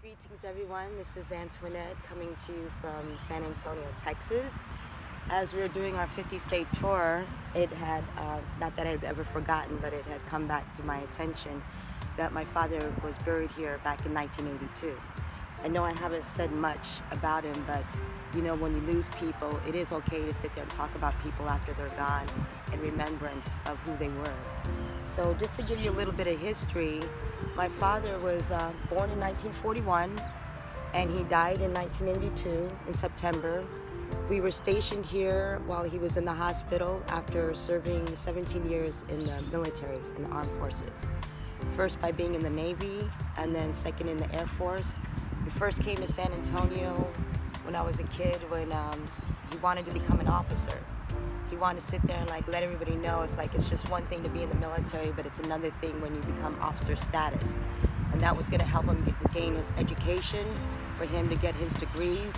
Greetings everyone, this is Antoinette coming to you from San Antonio, Texas. As we were doing our 50-state tour, it had, not that I had ever forgotten, but it had come back to my attention that my father was buried here back in 1982. I know I haven't said much about him, but you know, when you lose people, it is okay to sit there and talk about people after they're gone in remembrance of who they were. So just to give you a little bit of history, my father was born in 1941 and he died in 1982 in September. We were stationed here while he was in the hospital after serving 17 years in the military, in the armed forces. First by being in the Navy and then second in the Air Force. We first came to San Antonio when I was a kid when he wanted to become an officer. He wanted to sit there and let everybody know it's just one thing to be in the military, but it's another thing when you become officer status. And that was going to help him gain his education, for him to get his degrees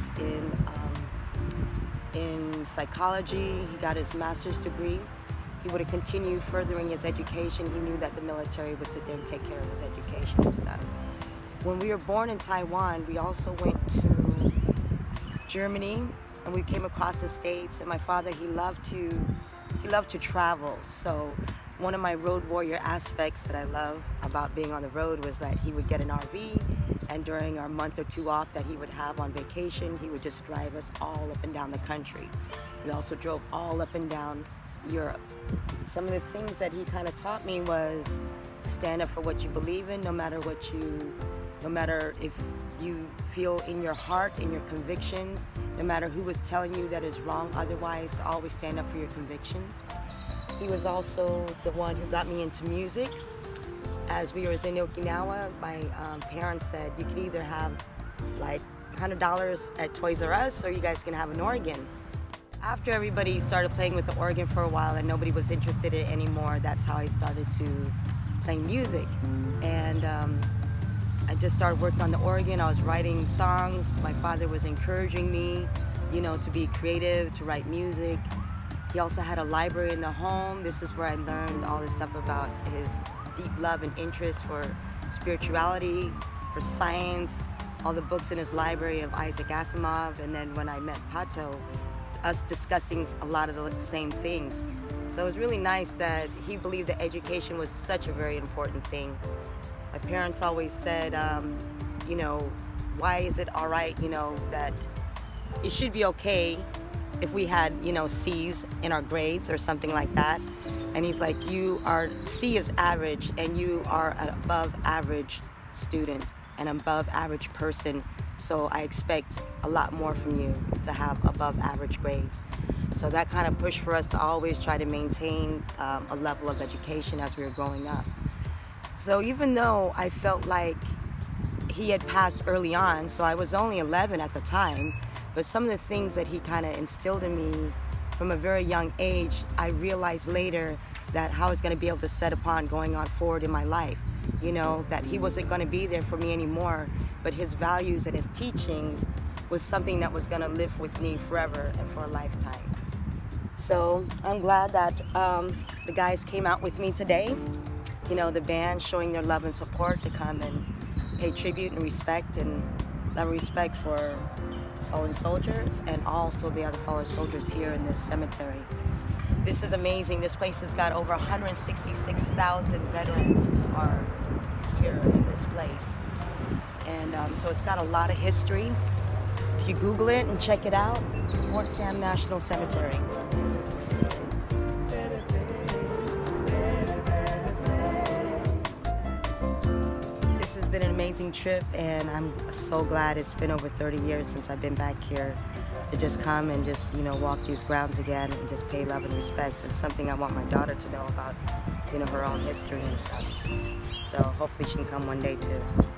in psychology. He got his master's degree. He would have continued furthering his education. He knew that the military would sit there and take care of his education and stuff. When we were born in Taiwan, we also went to Germany, and we came across the States, and my father, he loved to travel. So one of my road warrior aspects that I love about being on the road was that he would get an RV, and during our month or two off that he would have on vacation, he would just drive us all up and down the country. We also drove all up and down Europe. Some of the things that he kind of taught me was stand up for what you believe in, no matter if you feel in your heart, in your convictions, no matter who was telling you that is wrong otherwise, always stand up for your convictions. He was also the one who got me into music. As we were in Okinawa, my parents said, you can either have $100 at Toys R Us or you guys can have an organ. After everybody started playing with the organ for a while and nobody was interested in it anymore, that's how I started to play music. And I just started working on the organ. I was writing songs. My father was encouraging me, to be creative, to write music. He also had a library in the home. This is where I learned all this stuff about his deep love and interest for spirituality, for science, all the books in his library of Isaac Asimov. And then when I met Pato, us discussing a lot of the same things. So it was really nice that he believed that education was such a very important thing. My parents always said, why is it all right, that it should be okay if we had, C's in our grades or something like that. And he's like, C is average, and you are an above average student, an above average person. So I expect a lot more from you to have above average grades. So that kind of pushed for us to always try to maintain a level of education as we were growing up. So even though I felt like he had passed early on, so I was only 11 at the time, but some of the things that he kind of instilled in me from a very young age, I realized later that how I was going to be able to set upon going on forward in my life. That he wasn't going to be there for me anymore, but his values and his teachings was something that was going to live with me forever and for a lifetime. So I'm glad that the guys came out with me today. The band showing their love and support to come and pay tribute and respect for fallen soldiers and also the other fallen soldiers here in this cemetery. This is amazing. This place has got over 166,000 veterans who are here in this place. And so it's got a lot of history. If you Google it and check it out, Fort Sam National Cemetery. It's been an amazing trip, and I'm so glad it's been over 30 years since I've been back here to just come and just, walk these grounds again and just pay love and respect. It's something I want my daughter to know about, her own history and stuff. So hopefully she can come one day too.